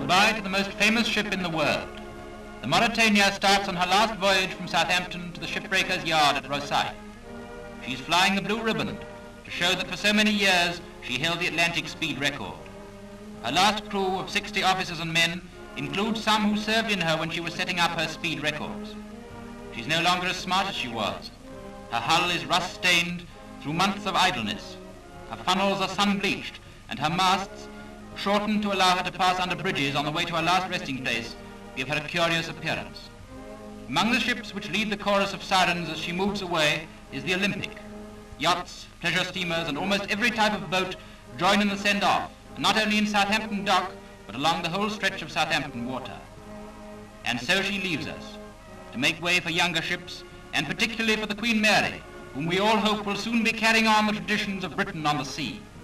Goodbye to the most famous ship in the world. The Mauretania starts on her last voyage from Southampton to the shipbreaker's yard at Rosyth. She's flying the Blue Riband to show that for so many years she held the Atlantic speed record. Her last crew of 60 officers and men includes some who served in her when she was setting up her speed records. She's no longer as smart as she was. Her hull is rust-stained through months of idleness. Her funnels are sun-bleached, and her masts, shortened to allow her to pass under bridges on the way to her last resting place, give her a curious appearance. Among the ships which lead the chorus of sirens as she moves away is the Olympic. Yachts, pleasure steamers, and almost every type of boat join in the send-off, not only in Southampton Dock, but along the whole stretch of Southampton water. And so she leaves us, to make way for younger ships, and particularly for the Queen Mary, whom we all hope will soon be carrying on the traditions of Britain on the sea.